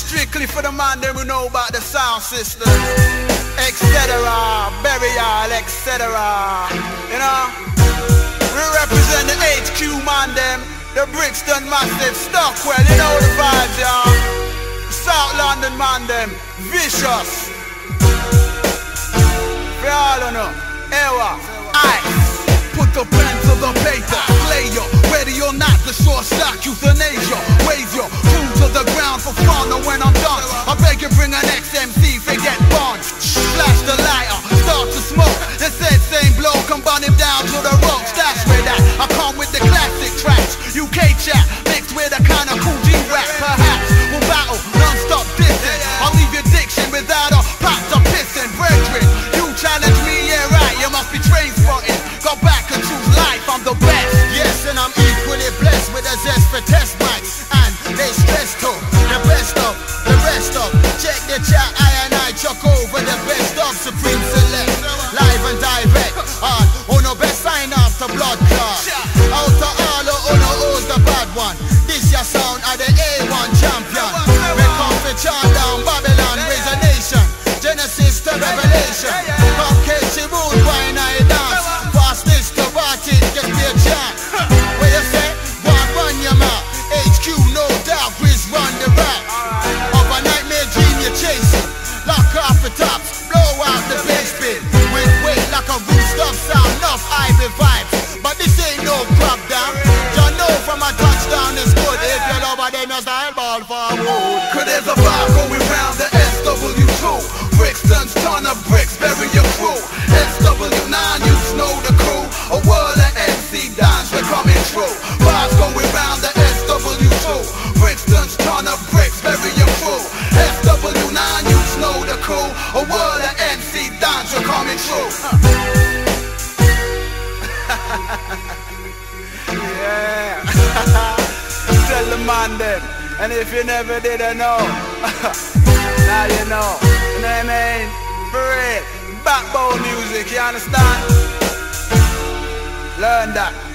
strictly for the man them who know about the sound system, etc. Burial, etc. You know, we represent the HQ man them, the Brixton Massive, Stockwell, you know the vibes, y'all. South London man them, vicious. We all know, Ewa, Ice. Put the pen to the paper, play you, ready or not, the short stock euthanasia. Wave your crew to the ground for fun, and when I'm done, I beg you bring an XMC, forget bonds. Flash the lighter, start to smoke. They said same bloke, come burn him down to the ropes. That's where that, I come with the classic tracks. UK chat, mixed with a kind of cool G-rap. Perhaps we'll battle, non-stop dissing. I'll leave your diction without a pot of pissing. Brethren, you challenge me, yeah right, you must be train spotting. Go back and choose life, I'm the best. Yes, and I'm equally blessed with a zest for test mics. And they stress too, the best of, the rest of. Check the chat, I chuck over the best of Supreme Select. Live and direct, on the best sign off to blood clot. Out to all who who's the bad one. This your sound of the A1 champion. We come to chant down Babylon, raise a nation. Genesis to Revelation. Come catch it, rude, wine, I dance. Pass this to party, just be a chant. Where you say, run your mouth. HQ, no doubt, Grizz run the rap. Of a nightmare dream you're chasing. Lock off the tops, blow out the bass bin. With weight like a rooftop sound, enough Ivy vibes. But this ain't no crop down. You know from a touchdown is good. If you love a them, you style ball forward. Cause there's a vibe going round the SW2. Brixton's ton of bricks, bury your crew. SW9, you know the crew. A world of MC dance, we're coming through. Vibes going round the SW2. Brixton's ton of bricks, bury your crew. SW9, you know the crew. A world of MC dance, we're coming through. Yeah. Tell the man them. And if you never did know, now you know. You know what I mean? For real. Backbone music, you understand? Learn that.